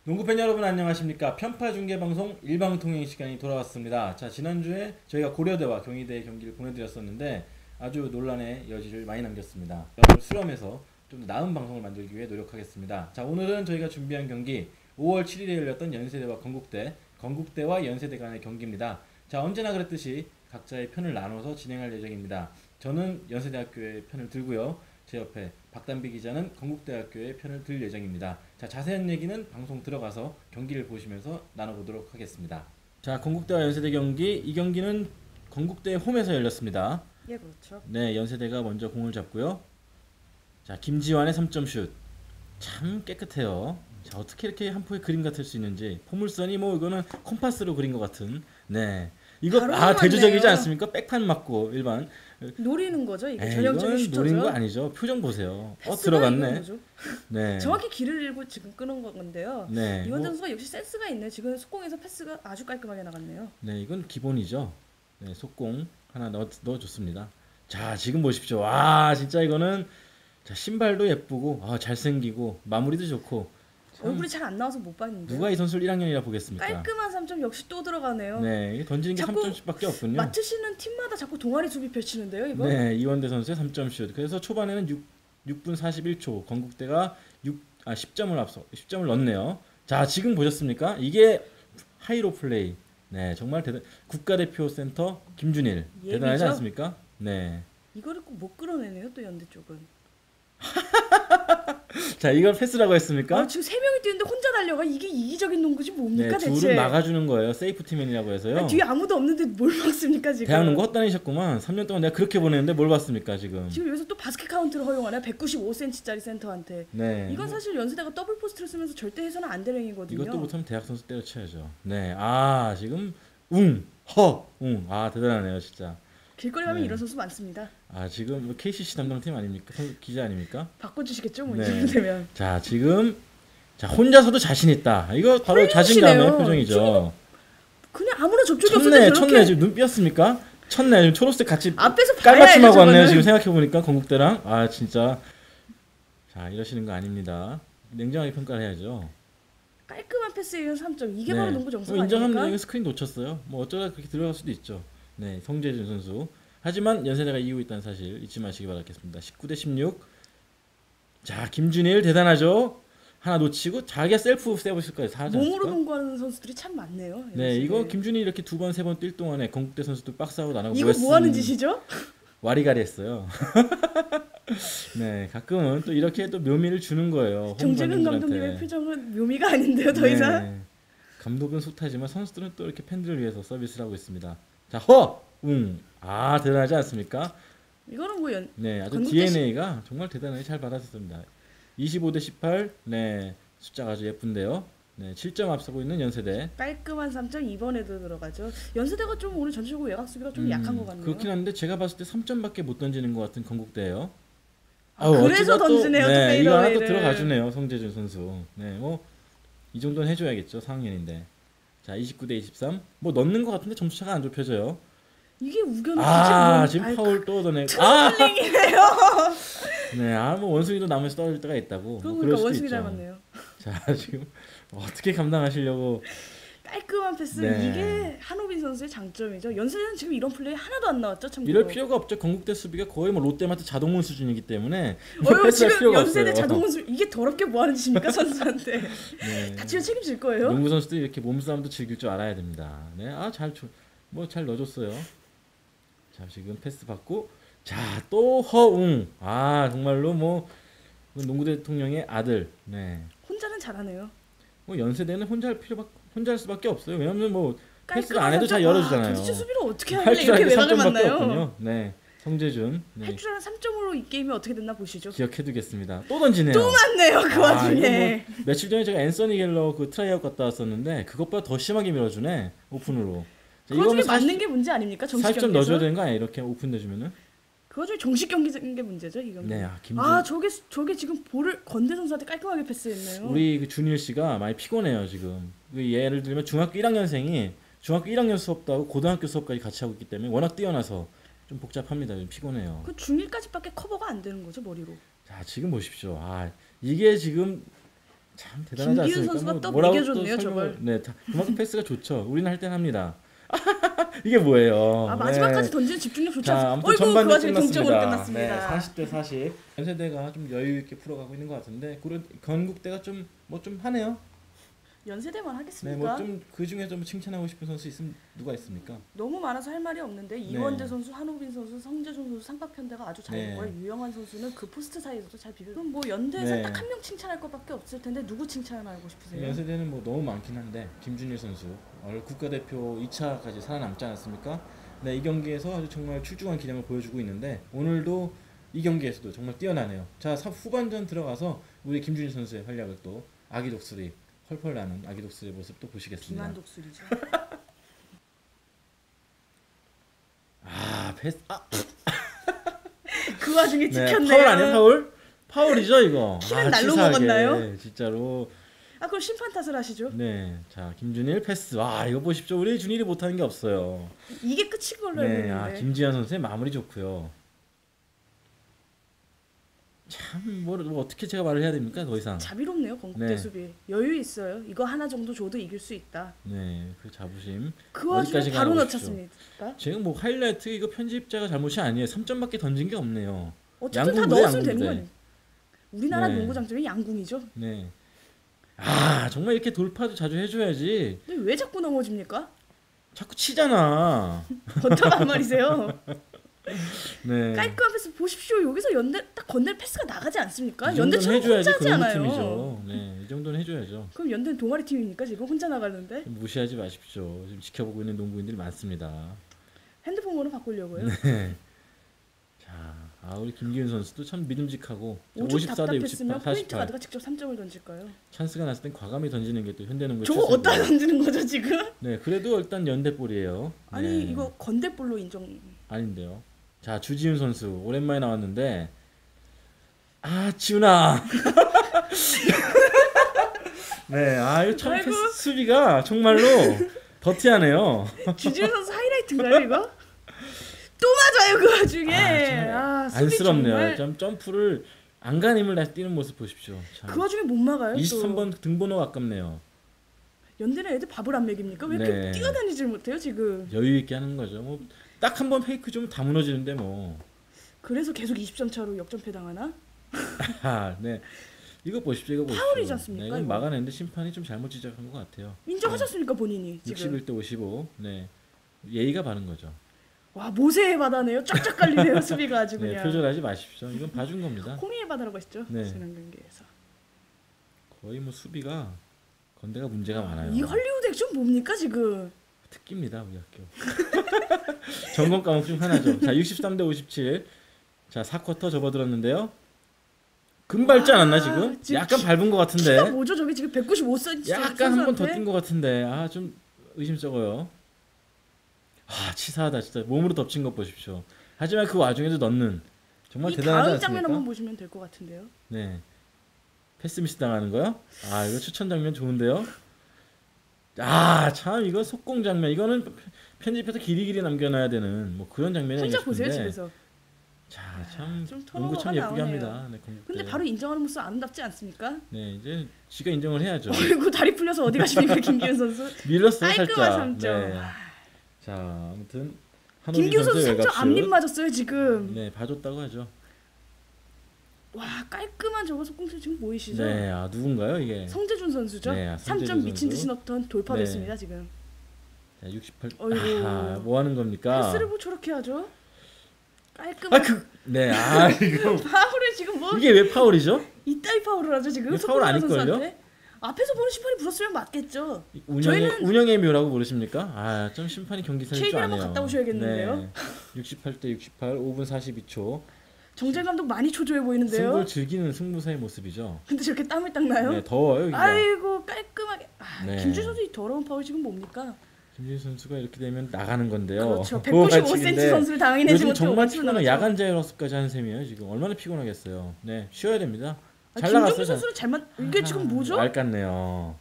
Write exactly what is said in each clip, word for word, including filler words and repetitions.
농구팬 여러분 안녕하십니까? 편파 중계 방송 일방통행 시간이 돌아왔습니다. 자, 지난주에 저희가 고려대와 경희대 경기를 보내드렸었는데 아주 논란의 여지를 많이 남겼습니다. 여러분을 수렴해서 좀 더 나은 방송을 만들기 위해 노력하겠습니다. 자, 오늘은 저희가 준비한 경기 오월 칠일에 열렸던 연세대와 건국대, 건국대와 연세대 간의 경기입니다. 자, 언제나 그랬듯이 각자의 편을 나눠서 진행할 예정입니다. 저는 연세대학교의 편을 들고요. 제 옆에 박단비 기자는 건국대학교의 편을 들 예정입니다. 자, 자세한 얘기는 방송 들어가서 경기를 보시면서 나눠보도록 하겠습니다. 자, 건국대와 연세대 경기, 이 경기는 건국대 홈에서 열렸습니다. 예, 그렇죠. 네, 연세대가 먼저 공을 잡고요. 자, 김지환의 삼 점 슛. 참 깨끗해요. 자, 어떻게 이렇게 한 포에 그림 같을 수 있는지. 포물선이 뭐 이거는 콤파스로 그린 것 같은. 네. 이거 바로 아 대조적이지 맞네요. 않습니까? 백판 맞고 일반. 노리는 거죠? 이게 에이, 전형적인 이건 노린 거 슈터죠? 아니죠. 표정 보세요. 어 패스가 들어갔네. 이건 뭐죠? 네. 정확히 길을 잃고 지금 끊은 건데요. 네. 이원 뭐, 선수가 역시 센스가 있네. 지금 속공에서 패스가 아주 깔끔하게 나갔네요. 네, 이건 기본이죠. 네, 속공 하나 넣어 넣어줬습니다. 자, 지금 보십시오. 와, 진짜 이거는 자 신발도 예쁘고 아, 잘생기고 마무리도 좋고. 참, 얼굴이 잘 안 나와서 못 봤는데. 누가 이 선수를 일 학년이라 보겠습니까? 깔끔한 삼 점 역시 또 들어가네요. 네, 이게 던지는 게 자꾸 삼 점씩밖에 없군요. 맡으시는 팀마다 자꾸 동아리 수비 펼치는데요, 이거? 네, 이원대 선수의 삼 점 슛. 그래서 초반에는 육, 육 분 사십일 초 건국대가 육, 아, 십 점을 앞서 십 점을 넣네요. 자, 지금 보셨습니까? 이게 하이로 플레이. 네, 정말 대단. 국가대표 센터 김준일 예비죠? 대단하지 않습니까? 네. 이거를 꼭 못 끌어내네요, 또 연대 쪽은. 자, 이걸 패스라고 했습니까? 아, 지금 세 명이 뛰는데 혼자 달려가. 이게 이기적인 농구지 네, 뭡니까, 둘은 대체? 막아주는 거예요. 세이프티맨이라고 해서요. 아니, 뒤에 아무도 없는데 뭘 막습니까, 지금? 대학 농구 헛다니셨구만. 삼 년 동안 내가 그렇게 보냈는데 뭘 봤습니까 지금? 지금 여기서 또 바스켓 카운트를 허용하네. 백구십오 센티미터짜리 센터한테. 네. 이건 사실 연세대가 더블 포스트를 쓰면서 절대 해서는 안 될 행위거든요. 이것도 못하면 대학 선수 때려쳐야죠. 네. 아, 지금 웅, 허, 웅. 아, 대단하네요, 진짜. 길거리 가면 네. 이런 선수 많습니다. 아, 지금 케이씨씨 담당팀 아닙니까? 선- 기자 아닙니까? 바꿔주시겠죠, 뭐 이 네. 정도 되면. 자, 지금 자, 혼자서도 자신 있다. 이거 바로 훌륭하시네요. 자신감의 표정이죠. 그냥 아무런 접촉이 첫내, 없는데 첫내 저렇게 지금 눈 삐었습니까? 첫내 지금 초록색 같이 앞에서 봐야죠, 깔맞춤하고 왔네요. 저거는. 지금 생각해 보니까 건국대랑 아, 진짜 자, 이러시는 거 아닙니다. 냉정하게 평가를 해야죠. 깔끔한 패스에 의한 삼 점. 이게 네. 바로 농구 정석 뭐 인정합니다. 아닙니까? 이거 스크린 놓쳤어요. 뭐 어쩌다 그렇게 들어갈 수도 있죠. 네, 성재준 선수. 하지만 연세대가 이기고 있다는 사실 잊지 마시기 바라겠습니다. 십구 대 십육. 자, 김준일 대단하죠. 하나 놓치고 자기가 셀프 세이브실까지 다 하지 몸으로 않습니까? 농구하는 선수들이 참 많네요. 네, 연세대. 이거 김준일 이렇게 두 번 세 번 뛸 동안에 건국대 선수도 박스하고 나가고 이거 뭐 하는 짓이죠? 와리가리 했어요. 네, 가끔은 또 이렇게 또 묘미를 주는 거예요. 홈 정재근 관중들한테. 감독님의 표정은 묘미가 아닌데요, 더 이상. 네. 감독은 숱하지만 선수들은 또 이렇게 팬들을 위해서 서비스를 하고 있습니다. 자, 허! 웅! 아, 대단하지 않습니까? 이거는 뭐 연, 네, 아주 건국대 디엔에이가 정말 대단하게 잘 받아줬습니다. 이십오 대 십팔. 네, 숫자가 아주 예쁜데요. 네, 칠 점 앞서고 있는 연세대. 깔끔한 삼 점 이번에도 들어가죠. 연세대가 좀 오늘 전체적으로 외곽 수비가 좀 음, 약한 것 같네요. 그렇긴 한데 제가 봤을 때 삼 점밖에 못 던지는 것 같은 건국대예요. 아, 그래서 던지네요, 또 네, 이거 하나 또 페이더웨이를. 들어가주네요, 성재준 선수. 네, 뭐 이 정도는 해줘야겠죠, 사 학년인데. 자, 이십구 대 이십삼. 뭐 넣는 것 같은데 점수차가 안 좁혀져요. 이게 우겨는 아, 굳이 지금 뭐- 파울 또 얻어내고. 아, 트러블링이네요. 네, 아, 뭐 원숭이도 나무에서 떨어질 때가 있다고. 뭐 그러고 그럴 보니까 수도 원숭이 있죠. 닮았네요. 자, 지금 어떻게 감당하시려고. 깔끔한 패스. 네. 이게 한호빈 선수의 장점이죠. 연세대는 지금 이런 플레이 하나도 안 나왔죠, 참고로. 이럴 필요가 없죠. 건국대 수비가 거의 뭐 롯데마트 자동문 수준이기 때문에 뭐 어휴, 패스할 지금 필요가 연세대 없어요. 자동문수 이게 더럽게 뭐 하는 짓입니까, 선수한테. 네. 다치면 책임질 거예요. 농구 선수들이 이렇게 몸싸움도 즐길 줄 알아야 됩니다. 네, 아, 잘, 뭐 잘 넣어줬어요. 자, 지금 패스 받고, 자, 또 허웅. 아, 정말로 뭐 농구 대통령의 아들. 네, 혼자는 잘하네요. 뭐 연세대는 혼자 할 필요밖, 혼자 할 수밖에 없어요. 왜냐면 뭐 패스를 깔끔한 안 해도 삼 점. 잘 열어주잖아요. 아, 도대체 수비를 어떻게 할 하길래 줄 아는 이렇게 게 삼 외곽을 점밖에 만나요? 없군요. 네, 성재준. 네, 할 줄 아는 삼 점으로 이 게임이 어떻게 됐나 보시죠. 기억해두겠습니다. 또 던지네요. 또 맞네요, 그 아, 와중에. 이거 뭐 며칠 전에 제가 앤서니 갤러 그 트라이아웃 갔다 왔었는데 그것보다 더 심하게 밀어주네, 오픈으로. 자, 그 와중에 사십 맞는 게 문제 아닙니까? 정식 사십 점 넣어줘야 경기에서. 되는 거 아니야? 이렇게 오픈 내주면은. 그 와중에 정식 경기인 게 문제죠, 이 경기. 네, 아, 김준. 아, 저게 저게 지금 볼을 건대 선수한테 깔끔하게 패스했네요. 우리 그 준일 씨가 많이 피곤해요 지금. 그 예를 들면 중학교 일 학년생이 중학교 일 학년 수업도 하고 고등학교 수업까지 같이 하고 있기 때문에 워낙 뛰어나서 좀 복잡합니다. 좀 피곤해요. 그 중일까지밖에 커버가 안 되는 거죠, 머리로. 자, 지금 보십시오. 아, 이게 지금 참 대단하지 김기훈 않습니까? 선수가 뭐 또 뭐라고 매겨줬네요, 또 설명을- 저걸. 네, 다- 그만큼 패스가 좋죠. 우리는 할 땐 합니다. 이게 뭐예요? 아 마지막까지 네. 던지는 집중력 좋지 자, 않습니까? 아무튼 어이구 그 전반전 와중에 동점으로 끝났습니다. 네, 끝났습니다. 사십 대 사십. 연세대가 좀 여유 있게 풀어가고 있는 것 같은데 그런 건국대가 좀 뭐 좀 하네요. 연세대만 네, 하겠습니까? 뭐 좀 그 중에서 뭐 칭찬하고 싶은 선수 있으면 누가 있습니까? 너무 많아서 할 말이 없는데 이원재 선수, 한호빈 선수, 성재준 선수, 삼각편대가 아주 잘 네. 먹어요. 유영환 선수는 그 포스트 사이에서도 잘 비벼. 그럼 뭐 연대에서 네. 딱 한 명 칭찬할 것밖에 없을 텐데 누구 칭찬하고 싶으세요? 연세대는 뭐 너무 많긴 한데 김준일 선수 오늘 국가대표 이 차까지 살아남지 않았습니까? 네, 이 경기에서 아주 정말 출중한 기량을 보여주고 있는데 오늘도 이 경기에서도 정말 뛰어나네요. 자, 사- 후반전 들어가서 우리 김준일 선수의 활약을 또 아기 독수리 펄펄 나는 아기 독수리의 모습 또 보시겠습니다. 비만 독수리죠. 아, 패스. 아, 그 와중에 네, 찍혔네요. 파울 아니야, 파울? 파울이죠, 이거. 키를 아, 날로 치사하게. 먹었나요? 진짜로. 아 그럼 심판 탓을 하시죠? 네, 자 김준일 패스. 와, 이거 보십시오. 우리 준일이 못하는 게 없어요. 이게 끝인 걸로 알고 네, 있는데. 아 김지한 선수의 마무리 좋고요. 참, 뭐, 뭐 어떻게 제가 말을 해야 됩니까, 더 이상. 자비롭네요 건국대 네. 수비. 여유 있어요. 이거 하나 정도 줘도 이길 수 있다. 네, 그 자부심. 그 와중에 어디까지 바로 가나 넣쳤습니까? 지금 뭐 하이라이트 이거 편집자가 잘못이 아니에요. 삼 점밖에 던진 게 없네요. 어쨌든 다 양궁부대, 넣었으면 되는 거 양궁부대. 아니에요? 우리나라 네. 농구 장점이 양궁이죠. 네. 아, 정말 이렇게 돌파도 자주 해줘야지. 근데 왜 자꾸 넘어집니까? 자꾸 치잖아. 어떡한 말이세요? 네. 깔끔한 패스 보십시오. 여기서 연대 딱 건넬 패스가 나가지 않습니까? 이 연대처럼 정도는 혼자 해줘야지 하지 그런 않아요. 팀이죠. 네, 이 정도는 해줘야죠. 그럼 연대는 동아리 팀입니까? 지금 혼자 나가는데 무시하지 마십시오. 지금 지켜보고 있는 농구인들이 많습니다. 핸드폰으로 바꾸려고요. 네. 자, 아 우리 김기훈 선수도 참 믿음직하고 오죽 오십사 대 답답했으면 육십팔, 포인트 사십팔. 가드가 직접 삼 점을 던질까요? 찬스가 났을 땐 과감히 던지는 게 또 현대농구의 저거 추세고. 어디다 던지는 거죠 지금? 네, 그래도 일단 연대볼이에요. 아니 네. 이거 건대볼로 인정. 아닌데요. 자, 주지훈 선수 오랜만에 나왔는데 아, 지훈아. 네, 아 이거 참 아이고. 패스 수비가 정말로 더티하네요. 주지훈 선수 하이라이트인가요 이거? 또 맞아요 그 와중에. 아, 수비 안쓰럽네요. 정말. 좀 점프를 안간힘을 다시 뛰는 모습 보십시오. 참. 그 와중에 못 막아요. 이십삼 번 또. 등번호가 아깝네요. 연대는 애들 밥을 안 먹입니까? 왜 이렇게 네. 뛰어다니질 못해요 지금? 여유 있게 하는 거죠. 뭐 딱 한 번 페이크 좀 다 무너지는데 뭐. 그래서 계속 이십 점 차로 역전패 당하나? 아, 네. 이거 보십시오. 이거 보십시오. 파울이지 않습니까, 네, 이건 이거? 막아냈는데 심판이 좀 잘못 지적한 것 같아요. 인정하셨습니까 본인이 지금? 육십일 대 오십오. 네. 예의가 바른 거죠. 와 모세의 바다네요. 쫙쫙 깔리네요 수비가 아주 네, 그냥. 표절하지 마십시오. 이건 봐준 겁니다. 호미의 바다라고 하시죠? 네. 지난 경기에서. 거의 뭐 수비가 건대가 문제가 많아요. 이 헐리우드 액션 뭡니까 지금? 특기입니다, 우리 학교. 전공 과목 중 하나죠. 자, 육십삼 대 오십칠. 자, 사 쿼터 접어들었는데요. 금밟지 않았나 지금? 지금 약간 키- 밟은 것 같은데. 키가 뭐죠 저기 지금 백구십오 센티미터. 약간 한 번 더 뛴 것 같은데. 아, 좀 의심쩍어요. 아, 치사하다 진짜. 몸으로 덮친 것 보십시오. 하지만 그 와중에도 넣는 정말 이 대단하지 다음 장면 한번 않습니까? 보시면 될 것 같은데요. 네. 패스 미스 당하는 거요? 아, 이거 추천 장면 좋은데요? 아, 참 이거 속공 장면. 이거는 편집해서 길이길이 남겨놔야 되는 뭐 그런 장면이 혼자 아닌가 보세요 싶은데. 집에서. 자, 참 좀 농구 참 턴오버가 예쁘게 나오네요. 합니다. 네, 공국대. 근데 바로 인정하는 모습 아름답지 않습니까? 네, 이제 지가 인정을 해야죠. 그리고 다리 풀려서 어디 가십니까 김기훈 선수? 밀렸어요, 깔끔한 살짝. 삼 점. 네. 자, 아무튼 한호빈 김기훈 선수 선수의 삼 점 외곽슛. 앞립 맞았어요 지금. 네, 봐줬다고 하죠. 와 깔끔한 저거 속공슛 지금 보이시죠? 네, 아 누군가요 이게? 성재준 선수죠? 네, 아, 삼 점 성재준 미친 선수. 듯이 넣던 돌파도 네. 했습니다 지금. 자, 육십팔. 어이구. 아, 뭐 하는 겁니까? 패스를 뭐 저렇게 하죠? 깔끔한 아, 그 네, 아 이거 파울을 지금 뭐 이게 왜 파울이죠? 이따위 파울을 하죠 지금 이게 파울 속공하는 아닐걸요? 선수한테? 앞에서 보는 심판이 불었으면 맞겠죠. 운영의 저희는- 운영의 묘라고 모르십니까? 아, 좀 심판이 경기 살릴 줄 케이비엘 아네요. 한번 갔다 오셔야겠는데요? 네. 육십팔 대 육십팔, 오 분 사십이 초. 정재 감독 많이 초조해 보이는데요. 승부를 즐기는 승부사의 모습이죠. 근데 저렇게 땀을 딱 나요? 네, 더워요 여기가. 아이고 깔끔하게. 아, 네. 김준 선수 이 더러운 파울 지금 뭡니까? 김진 선수가 이렇게 되면 나가는 건데요. 그렇죠. 그거 백구십오 반칙인데 센티미터 선수를 당해내지 요즘 못하고 정말 원투로 피곤해. 나가죠. 야간 자율학습까지 하는 셈이에요. 지금 얼마나 피곤하겠어요. 네, 쉬어야 됩니다. 아, 잘 김종규 나갔어요. 잘. 선수는 잘만 이게 아, 지금 뭐죠? 알 같네요.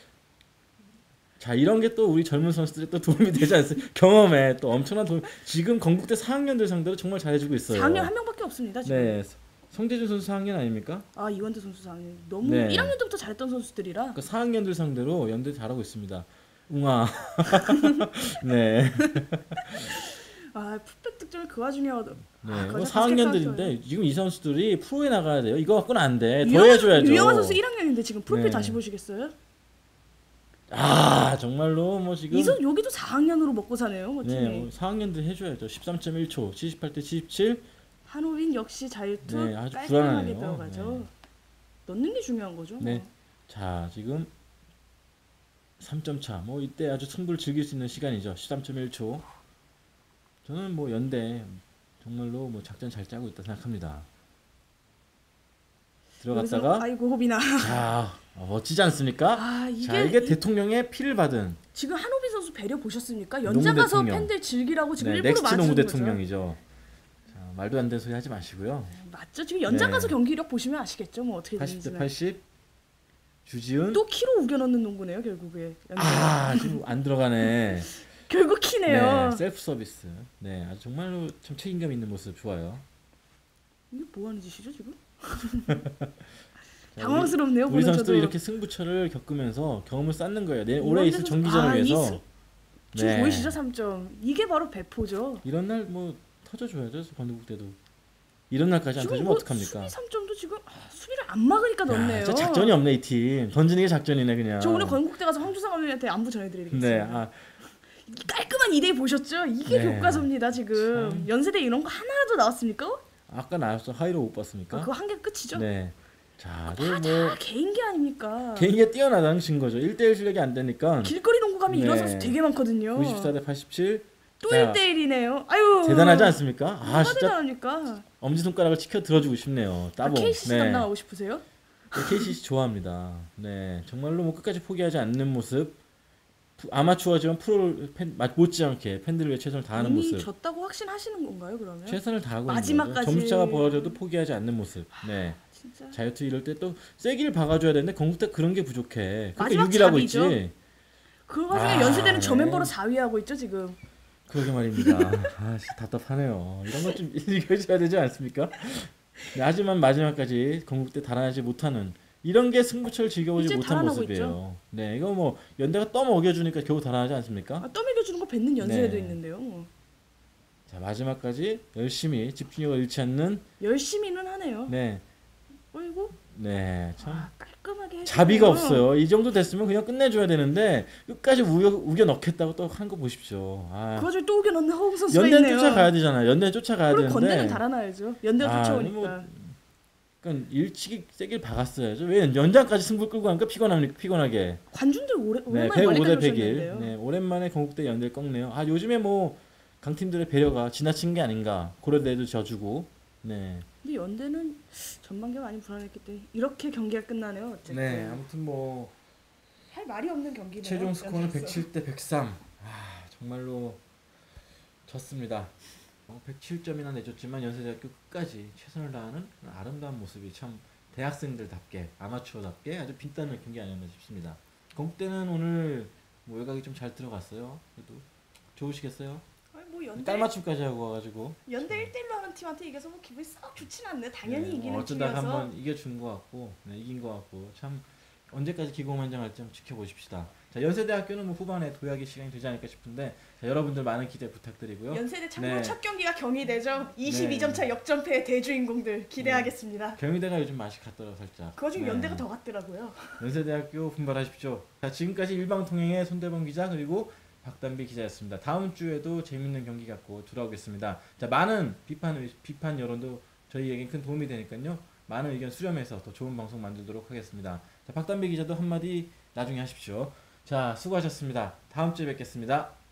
자, 이런 게 또 우리 젊은 선수들이 또 도움이 되지 않습니까? 경험에 또 엄청난 도움. 지금 건국대 사 학년들 상대로 정말 잘해주고 있어요. 사 학년 한 명밖에 없습니다 지금. 네, 성재준 선수 사 학년 아닙니까? 아 이원태 선수 사 학년 너무 네. 일 학년 때부터 잘했던 선수들이라. 그러니까 사 학년들 상대로 연대 잘하고 있습니다. 웅아. 네. 아 풋백 득점을 그 와중에 얻어. 네. 아, 뭐 거기서 사 학년들인데 지금 이 선수들이 프로에 나가야 돼요. 이거 갖고는 안 돼. 더 유영하- 해줘야죠. 유영하 선수 일 학년인데 지금 프로필 네. 다시 보시겠어요? 아 정말로 뭐 지금 이 선 여기도 사 학년으로 먹고 사네요. 뭐 팀이. 네, 사 학년들 해줘야죠. 십삼 점 일 초, 칠십팔 대 칠십칠. 한호빈 역시 자유투 네, 아주 깔끔하게 불안하네요. 들어가죠. 네. 넣는 게 중요한 거죠. 네. 뭐. 자 지금 삼 점 차. 뭐 이때 아주 승부를 즐길 수 있는 시간이죠. 십삼 점 일 초. 저는 뭐 연대 정말로 뭐 작전 잘 짜고 있다 생각합니다. 들어갔다가 여기서, 아이고 호빈아. 자 어, 멋지지 않습니까? 아 이게, 자 이게 이- 대통령의 피를 받은 지금 한호빈 선수 배려 보셨습니까? 농구 연장 가서 대통령. 팬들 즐기라고 지금 네, 일부러 넥스트 농구 맞추는 거죠. 대통령이죠. 자, 말도 안 되는 소리 하지 마시고요. 맞죠? 지금 연장 네. 가서 경기력 보시면 아시겠죠? 뭐 어떻게 팔십 대 되는지. 팔십. 주지훈. 또 키로 우겨 넣는 농구네요 결국에. 연장. 아 지금 안 들어가네. 결국 키네요. 네, 셀프 서비스. 네, 아주 정말로 참 책임감 있는 모습 좋아요. 이게 뭐 하는 짓이죠 지금? 자, 당황스럽네요. 우리, 우리 보는 선수들 저도. 이렇게 승부처를 겪으면서 경험을 쌓는 거예요. 내 올해 있을 이원태 정기전을 선수- 아, 이 위해서. 승- 지금 보이시죠 삼 점. 이게 바로 배포죠. 이런 날 뭐 터져줘야죠. 건국 때도. 이런 날까지 안 지금 터지면 뭐 어떡합니까? 수비 삼 점도 지금 아, 수비를 안 막으니까 넣네요. 야, 진짜 작전이 없네 이 팀. 던지는 게 작전이네 그냥. 저 오늘 건국대 가서 황주상 감독님한테 안부 전해드리겠습니다. 네, 아, 깔끔한 이 대 보셨죠? 이게 네. 교과서입니다 지금. 참. 연세대 이런 거 하나라도 나왔습니까? 아까 나왔어 하이로 못 봤습니까? 아, 그거 한 개 끝이죠? 네. 자, 다, 저 뭐 다 개인기 아닙니까? 개인기가 뛰어나다는 증거죠. 일 대 일 실력이 안 되니까. 길거리 농구 가면 이런 네. 선수 되게 많거든요. 구십사 대 팔십칠. 또 자, 일 대 일이네요. 아유. 대단하지 않습니까? 아, 뭐가 진짜 대단합니까? 엄지손가락을 치켜 들어주고 싶네요. 아, 따봉. 케이씨씨 담당하고 싶으세요? 네, 케이씨씨 좋아합니다. 네, 정말로 뭐 끝까지 포기하지 않는 모습. 프- 아마추어지만 프로를 팬, 마- 못지않게 팬들을 위해 최선을 다하는 이미 모습. 졌다고 확신하시는 건가요 그러면? 최선을 다하고 있는 마지막까지. 거죠. 점수차가 벌어져도 포기하지 않는 모습. 네. 진짜. 자유투 이럴 때 또 세기를 박아줘야 되는데 건국대 그런 게 부족해. 그러니까 마지막 육 이라고 잡이죠. 있지. 그 와중에 아, 연세대는 네. 저멤버로 사 위 하고 있죠 지금. 그러게 말입니다. 아, 진짜 답답하네요. 이런 것 좀 읽어줘야 되지 않습니까? 네, 하지만 마지막까지 건국대 달아나지 못하는 이런 게 승부처를 즐겨보지 이제 못한 달아나고 모습이에요. 네, 이거 뭐 연대가 떠먹여주니까 겨우 달아나지 않습니까? 아, 떠먹여주는 거 뱉는 연세대도 네. 있는데요. 자 마지막까지 열심히 집중력을 잃지 않는 열심히는 하네요. 네, 어이구. 네, 참 아, 깔끔하게 해주네요. 자비가 없어요. 이 정도 됐으면 그냥 끝내줘야 되는데 끝까지 우겨, 우겨 넣겠다고 또 한 거 보십시오. 아, 그 와중에 또 우겨 넣는 허웅 선수가 연대는 있네요. 쫓아가야 되잖아요. 연대는 쫓아가야 그리고 되는데. 건대는 달아나야죠. 연대가 아, 쫓아오니까. 뭐, 그러니까 일찍이 세게 박았어야죠. 왜 연장까지 승부 끌고 가니까 피곤합니까? 피곤하게. 관중들 오래 네, 오랜만에 백오 대 멀리 백일. 오셨는데요. 네, 오랜만에 건국대 연대를 꺾네요. 아 요즘에 뭐 강팀들의 배려가 지나친 게 아닌가. 고려대도 져주고. 네. 근데 연대는 전반기가 많이 불안했기 때문에 이렇게 경기가 끝나네요. 어쨌든. 네, 아무튼 뭐 할 말이 없는 경기네요. 최종 스코어는 연대에서. 백칠 대 백삼. 아 정말로 졌습니다. 어, 백칠 점이나 내줬지만 연세대학교 끝까지 최선을 다하는 그런 아름다운 모습이 참 대학생들답게 아마추어답게 아주 빛나는 경기 아니었나 싶습니다. 건국대는 오늘 뭐 외곽이 좀 잘 들어갔어요. 그래도 좋으시겠어요? 아니, 뭐 연대 깔맞춤까지 하고 와가지고 연대 일 대 일로 하는 팀한테 이겨서 뭐 기분이 썩 좋진 않네. 당연히 네, 이기는 어쩌다가 팀이어서. 한번 이겨준 것 같고 네, 이긴 것 같고 참 언제까지 기고만장할지 한번 지켜보십시다. 자 연세대학교는 뭐 후반에 도약의 시간이 되지 않을까 싶은데 자, 여러분들 많은 기대 부탁드리고요. 연세대 참고로 네. 첫 경기가 경희대죠. 이십이 점 차 역전패의 대주인공들 기대하겠습니다. 경희대가 요즘 맛이 갔더라고 살짝. 그 와중에 네. 연대가 더 갔더라고요. 연세대학교 분발하십시오. 자 지금까지 일방통행의 손대범 기자 그리고 박단비 기자였습니다. 다음 주에도 재밌는 경기 갖고 돌아오겠습니다. 자 많은 비판 비판 여론도 저희에겐 큰 도움이 되니까요. 많은 의견 수렴해서 더 좋은 방송 만들도록 하겠습니다. 자 박단비 기자도 한마디 나중에 하십시오. 자 수고하셨습니다. 다음 주에 뵙겠습니다.